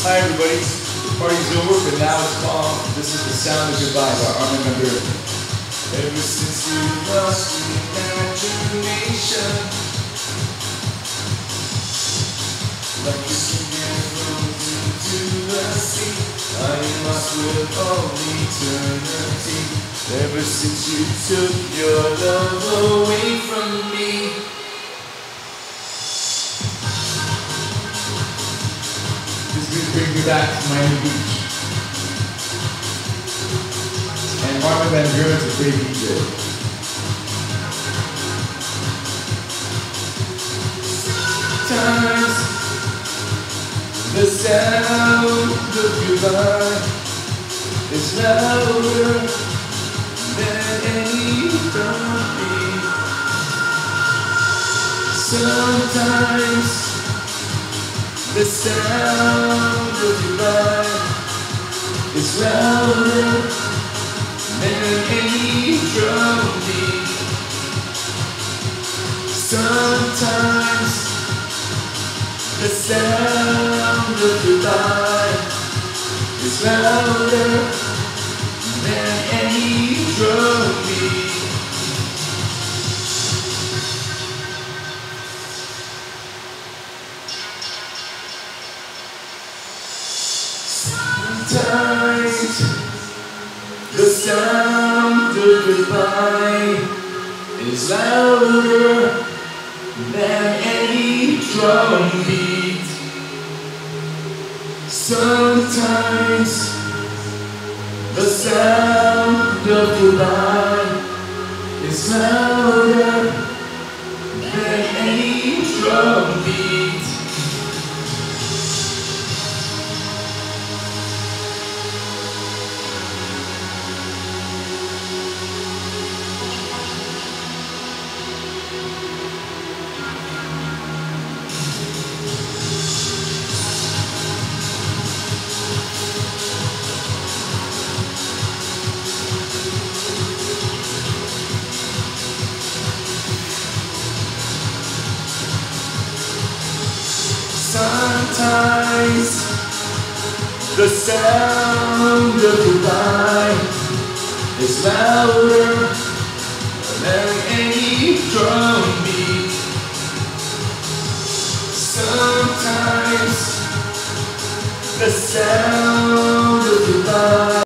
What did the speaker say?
Hi everybody, the party's over, but now it's calm. This is the sound of goodbye by Armin Van Buren. Ever since you lost your imagination, like you can roll into the sea, I am lost with all eternity. Ever since you took your love away from me. Bring me back to Miami Beach. And Armin Van Buren's a great DJ. Sometimes the sound of goodbye is louder than any drumbeat. Sometimes the sound of goodbye is louder than any drumbeat. Sometimes the sound of goodbye is louder than any drumbeat. Sometimes the sound of goodbye is louder than any drumbeat. Sometimes the sound of goodbye is louder than any drumbeat. Sometimes the sound of goodbye is louder than any drumbeat. Sometimes the sound of goodbye